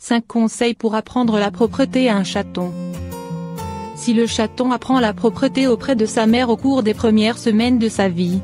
5 conseils pour apprendre la propreté à un chaton. Si le chaton apprend la propreté auprès de sa mère au cours des premières semaines de sa vie,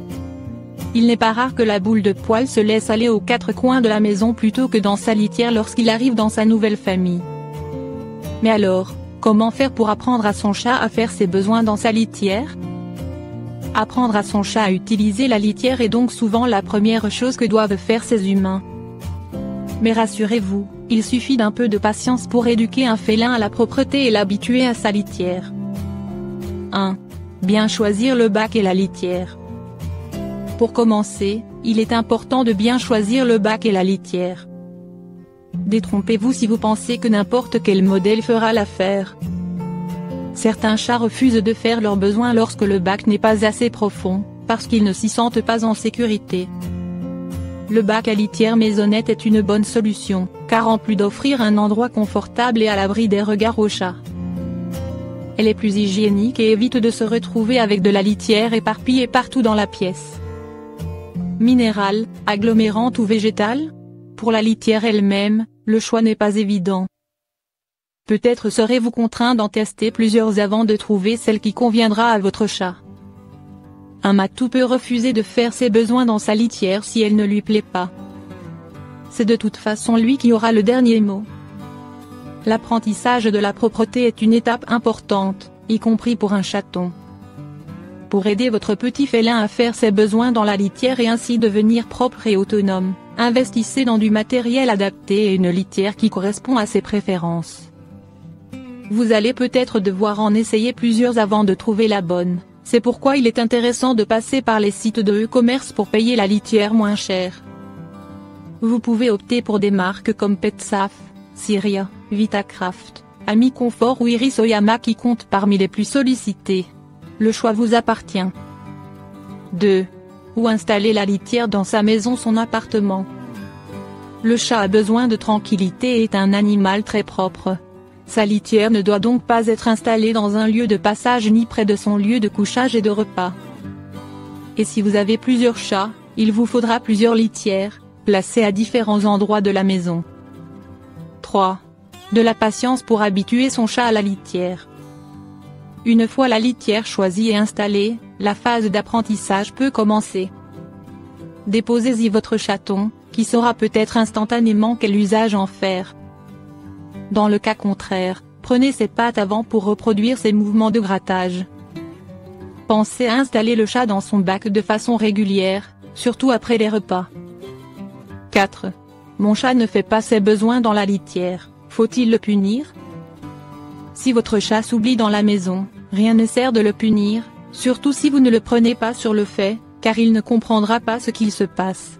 il n'est pas rare que la boule de poil se laisse aller aux 4 coins de la maison plutôt que dans sa litière lorsqu'il arrive dans sa nouvelle famille. Mais alors, comment faire pour apprendre à son chat à faire ses besoins dans sa litière? Apprendre à son chat à utiliser la litière est donc souvent la première chose que doivent faire ces humains. Mais rassurez-vous, il suffit d'un peu de patience pour éduquer un félin à la propreté et l'habituer à sa litière. 1. Bien choisir le bac et la litière. Pour commencer, il est important de bien choisir le bac et la litière. Détrompez-vous si vous pensez que n'importe quel modèle fera l'affaire. Certains chats refusent de faire leurs besoins lorsque le bac n'est pas assez profond, parce qu'ils ne s'y sentent pas en sécurité. Le bac à litière maisonnette est une bonne solution, car en plus d'offrir un endroit confortable et à l'abri des regards aux chats, elle est plus hygiénique et évite de se retrouver avec de la litière éparpillée partout dans la pièce. Minérale, agglomérante ou végétale? Pour la litière elle-même, le choix n'est pas évident. Peut-être serez-vous contraint d'en tester plusieurs avant de trouver celle qui conviendra à votre chat. Un matou peut refuser de faire ses besoins dans sa litière si elle ne lui plaît pas. C'est de toute façon lui qui aura le dernier mot. L'apprentissage de la propreté est une étape importante, y compris pour un chaton. Pour aider votre petit félin à faire ses besoins dans la litière et ainsi devenir propre et autonome, investissez dans du matériel adapté et une litière qui correspond à ses préférences. Vous allez peut-être devoir en essayer plusieurs avant de trouver la bonne. C'est pourquoi il est intéressant de passer par les sites de e-commerce pour payer la litière moins cher. Vous pouvez opter pour des marques comme PetSafe, Syria, Vitacraft, Ami Confort ou Iris Oyama qui comptent parmi les plus sollicités. Le choix vous appartient. 2. Où installer la litière dans sa maison, son appartement. Le chat a besoin de tranquillité et est un animal très propre. Sa litière ne doit donc pas être installée dans un lieu de passage ni près de son lieu de couchage et de repas. Et si vous avez plusieurs chats, il vous faudra plusieurs litières, placées à différents endroits de la maison. 3. De la patience pour habituer son chat à la litière. Une fois la litière choisie et installée, la phase d'apprentissage peut commencer. Déposez-y votre chaton, qui saura peut-être instantanément quel usage en faire. Dans le cas contraire, prenez ses pattes avant pour reproduire ses mouvements de grattage. Pensez à installer le chat dans son bac de façon régulière, surtout après les repas. 4. Mon chat ne fait pas ses besoins dans la litière, faut-il le punir? Si votre chat s'oublie dans la maison, rien ne sert de le punir, surtout si vous ne le prenez pas sur le fait, car il ne comprendra pas ce qu'il se passe.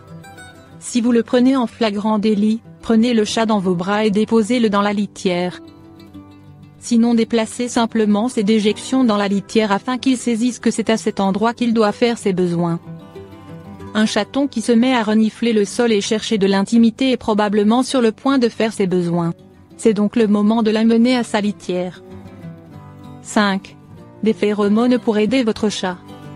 Si vous le prenez en flagrant délit, prenez le chat dans vos bras et déposez-le dans la litière. Sinon déplacez simplement ses déjections dans la litière afin qu'il saisisse que c'est à cet endroit qu'il doit faire ses besoins. Un chaton qui se met à renifler le sol et chercher de l'intimité est probablement sur le point de faire ses besoins. C'est donc le moment de l'amener à sa litière. 5. Des phéromones pour aider votre chat.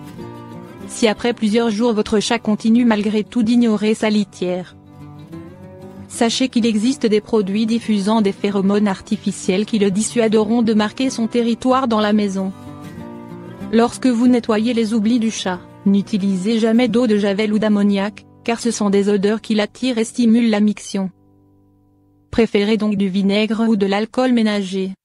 Si après plusieurs jours votre chat continue malgré tout d'ignorer sa litière, sachez qu'il existe des produits diffusant des phéromones artificiels qui le dissuaderont de marquer son territoire dans la maison. Lorsque vous nettoyez les oublis du chat, n'utilisez jamais d'eau de javel ou d'ammoniac, car ce sont des odeurs qui l'attirent et stimulent la miction. Préférez donc du vinaigre ou de l'alcool ménager.